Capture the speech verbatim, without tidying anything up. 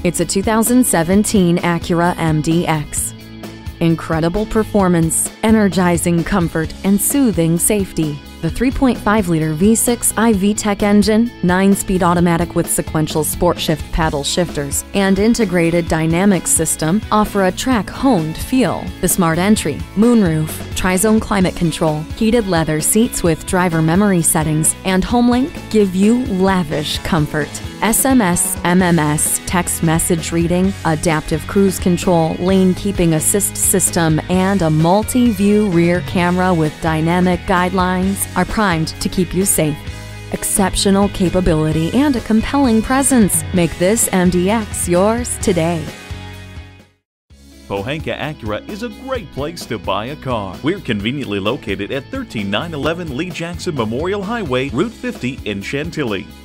It's a two thousand seventeen Acura M D X. Incredible performance, energizing comfort, and soothing safety. The three point five liter V six i-VTEC engine, nine speed automatic with sequential sport shift paddle shifters, and integrated dynamic system offer a track-honed feel. The smart entry, moonroof, tri-zone climate control, heated leather seats with driver memory settings, and HomeLink give you lavish comfort. S M S, M M S, text message reading, adaptive cruise control, lane keeping assist system, and a multi-view rear camera with dynamic guidelines are primed to keep you safe. Exceptional capability and a compelling presence make this M D X yours today. Pohanka Acura is a great place to buy a car. We're conveniently located at one three nine one one Lee Jackson Memorial Highway, Route fifty in Chantilly.